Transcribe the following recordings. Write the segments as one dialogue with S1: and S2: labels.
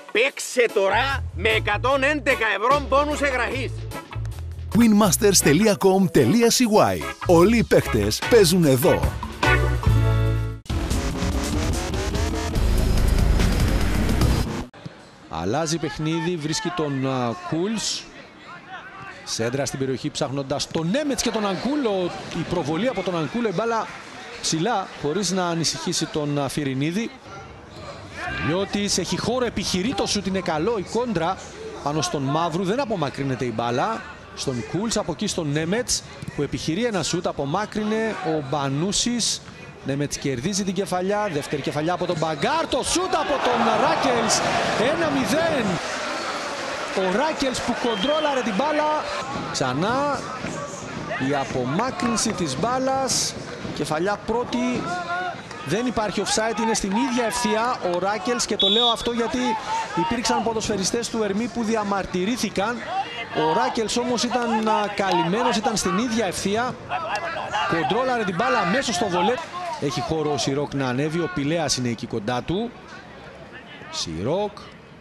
S1: Παίξε τώρα με 111 ευρώ μπόνους εγγραφής.
S2: winmasters.com.cy. Όλοι οι παίχτες παίζουν εδώ.
S3: Αλλάζει παιχνίδι, βρίσκει τον Κούλς. Σέντρα στην περιοχή ψάχνοντας τον Νέμετς και τον Ανκούλο. Η προβολή από τον Ανκούλο, η μπάλα ψηλά χωρίς να ανησυχήσει τον Φιρινίδη. Φιλιώτης έχει χώρο, επιχειρεί το σουτ, είναι καλό. Η κόντρα πάνω στον Μαύρου, δεν απομακρύνεται η μπάλα. Στον Κούλς, από εκεί στον Νέμετς που επιχειρεί ένα σουτ, απομάκρυνε ο Μπανούσης. Νέμετς κερδίζει την κεφαλιά, δεύτερη κεφαλιά από τον Μπαγκάρ, το σούτ από τον Ράκελς, 1-0. Ο Ράκελς που κοντρόλαρε την μπάλα, ξανά η απομάκρυνση της μπάλας, κεφαλιά πρώτη, δεν υπάρχει offside, είναι στην ίδια ευθεία ο Ράκελς και το λέω αυτό γιατί υπήρξαν ποδοσφαιριστές του Ερμή που διαμαρτυρήθηκαν. Ο Ράκελς όμως ήταν καλυμμένος, ήταν στην ίδια ευθεία, κοντρόλαρε την μπάλα αμέσως στο βολέ. Έχει χώρο ο Σιρόκ να ανέβει, ο Πιλέας είναι εκεί κοντά του. Σιρόκ.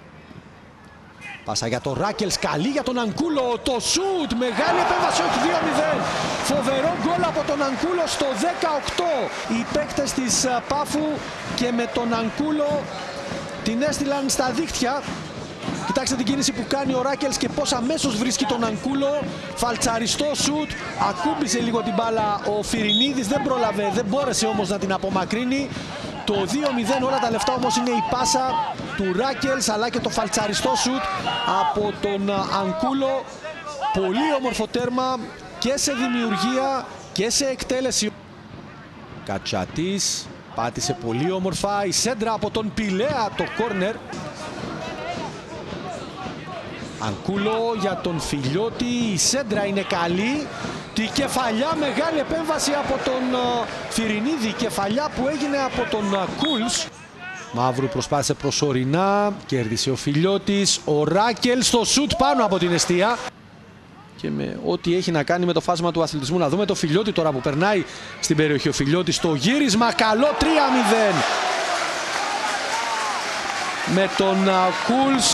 S3: Πάσα για τον Ράκελς, καλή για τον Ανκούλο, το σουτ, μεγάλη επέμβαση, όχι 2-0. Φοβερό γκολ από τον Ανκούλο στο 18. Οι παίκτες της Πάφου και με τον Ανκούλο την έστειλαν στα δίχτυα. Κοιτάξτε την κίνηση που κάνει ο Ράκελς και πώς αμέσως βρίσκει τον Ανκούλο. Φαλτσαριστό σουτ, ακούμπησε λίγο την μπάλα ο Φιρινίδης, δεν πρόλαβε, δεν μπόρεσε όμως να την απομακρύνει. Το 2-0 όλα τα λεφτά όμως είναι η πάσα του Ράκελς αλλά και το φαλτσαριστό σουτ από τον Ανκούλο. Πολύ όμορφο τέρμα και σε δημιουργία και σε εκτέλεση. Κατσατής πάτησε πολύ όμορφα, η σέντρα από τον Πιλέα, το κόρνερ. Ανκούλο για τον Φιλιώτη, η σέντρα είναι καλή. Τη κεφαλιά, μεγάλη επέμβαση από τον Φιρινίδη, κεφαλιά που έγινε από τον Κούλς. Μαύρου προσπάθησε προσωρινά, κέρδισε ο Φιλιώτης, ο Ράκελ στο σουτ πάνω από την εστία. Και με ό,τι έχει να κάνει με το φάσμα του αθλητισμού. Να δούμε το Φιλιώτη τώρα που περνάει στην περιοχή. Ο Φιλιώτης στο γύρισμα, καλό 3-0. Με τον Κούλς.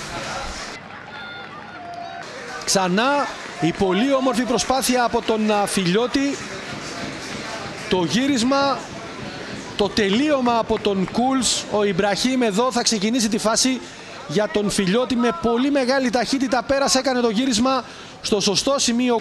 S3: Ξανά η πολύ όμορφη προσπάθεια από τον Φιλιώτη. Το γύρισμα, το τελείωμα από τον Κούλς. Ο Ιμπραχήμ εδώ θα ξεκινήσει τη φάση για τον Φιλιώτη. Με πολύ μεγάλη ταχύτητα πέρασε, έκανε το γύρισμα στο σωστό σημείο.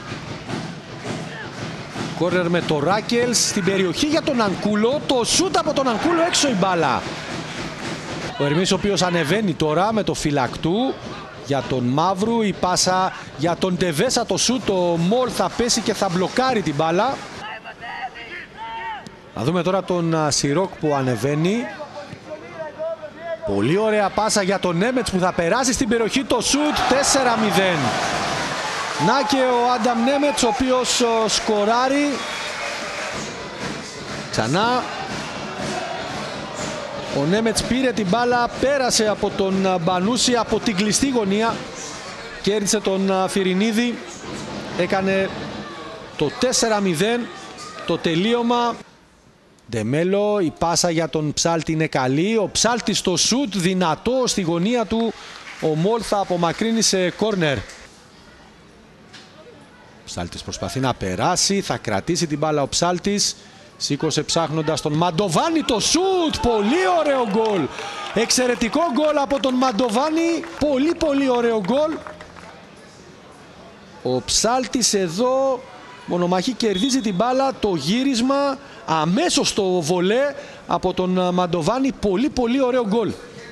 S3: Κόρνερ με το Ράκελς στην περιοχή για τον Ανκούλο. Το σούτ από τον Ανκούλο, έξω η μπάλα. Ο Ερμής ο οποίος ανεβαίνει τώρα με το φυλακτού. Για τον Μαύρου, η πάσα για τον Τεβέσα, το σούτ, το Μολ θα πέσει και θα μπλοκάρει την μπάλα. Να δούμε τώρα τον Σιρόκ που ανεβαίνει. Πολύ ωραία πάσα για τον Νέμετς που θα περάσει στην περιοχή, το σούτ, 4-0. Να και ο Άνταμ Νέμετς ο οποίος σκοράρει. Ξανά. Ο Νέμετς πήρε την μπάλα, πέρασε από τον Μπανούση από την κλειστή γωνία. Κέρδισε τον Φιρινίδη, έκανε το 4-0, το τελείωμα. Ντεμέλο, η πάσα για τον Ψάλτη είναι καλή. Ο Ψάλτης στο σουτ, δυνατό στη γωνία του. Ο Μολ θα απομακρύνει σε κόρνερ. Ψάλτης προσπαθεί να περάσει, θα κρατήσει την μπάλα ο Ψάλτης. Σήκωσε ψάχνοντας τον Μαντοβάνη, το σουτ, πολύ ωραίο γκολ. Εξαιρετικό γκολ από τον Μαντοβάνη, πολύ ωραίο γκολ. Ο Ψάλτης εδώ, μονομαχή, κερδίζει την μπάλα, το γύρισμα, αμέσως το βολέ από τον Μαντοβάνη, πολύ ωραίο γκολ.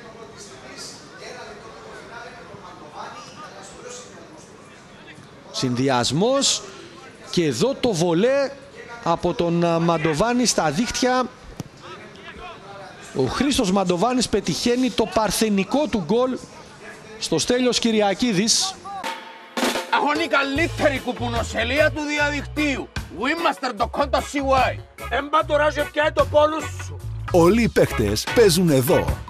S3: Συνδυασμός και εδώ το βολέ από τον Μαντοβάνη στα δίχτυα. Ο Χρήστος Μαντοβάνης πετυχαίνει το παρθενικό του γκολ στο Στέλιος Κυριακίδης.
S1: Έχω η καλύτερη κουπουνοσελεία του διαδικτύου. winmaster.com.cy. Έμπα τώρα και πιάει το πόλο σου.
S2: Όλοι οι παίχτες παίζουν εδώ.